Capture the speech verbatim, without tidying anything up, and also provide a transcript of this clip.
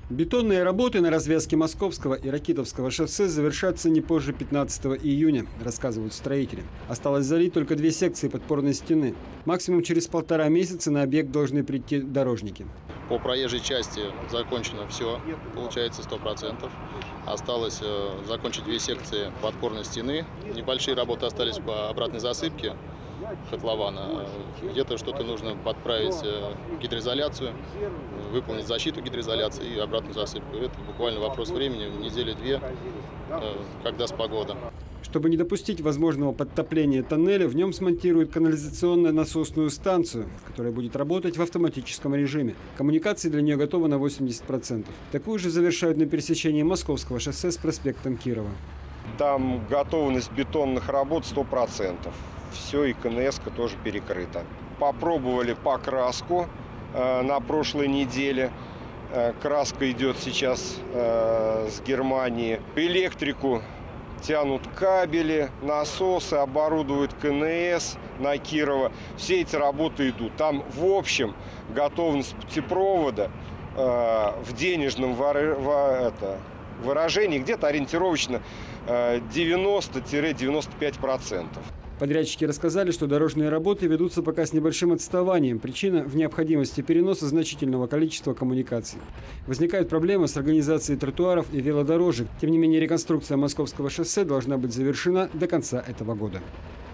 Бетонные работы на развязке Московского и Ракитовского шоссе завершатся не позже пятнадцатого июня, рассказывают строители. Осталось залить только две секции подпорной стены. Максимум через полтора месяца на объект должны прийти дорожники. По проезжей части закончено все, получается сто процентов. Осталось закончить две секции подпорной стены. Небольшие работы остались по обратной засыпке котлована. Где-то что-то нужно подправить гидроизоляцию, выполнить защиту гидроизоляции и обратную засыпку. Это буквально вопрос времени, недели-две, когда с погода. Чтобы не допустить возможного подтопления тоннеля, в нем смонтируют канализационно-насосную станцию, которая будет работать в автоматическом режиме. Коммуникации для нее готовы на восемьдесят процентов. Такую же завершают на пересечении Московского шоссе с проспектом Кирова. Там готовность бетонных работ сто процентов. Все, и КНС-ка тоже перекрыта. Попробовали покраску э, на прошлой неделе. Э, краска идет сейчас э, с Германии. Электрику тянут кабели, насосы, оборудуют КНС на Кирова. Все эти работы идут. Там в общем готовность путепровода э, в денежном выражении где-то ориентировочно э, девяносто-девяносто пять процентов. Подрядчики рассказали, что дорожные работы ведутся пока с небольшим отставанием. Причина в необходимости переноса значительного количества коммуникаций. Возникают проблемы с организацией тротуаров и велодорожек. Тем не менее, реконструкция Московского шоссе должна быть завершена до конца этого года.